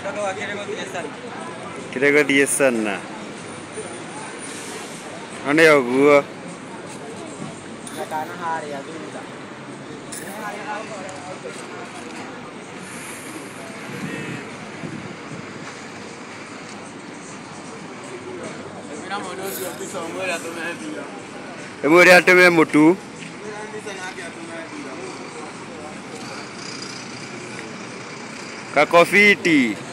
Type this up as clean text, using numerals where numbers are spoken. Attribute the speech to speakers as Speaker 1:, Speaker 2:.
Speaker 1: Kirego diesana. Ane oguo.
Speaker 2: Nakana hari ya duda.
Speaker 1: Emuri ateme mutu. Kakofiti.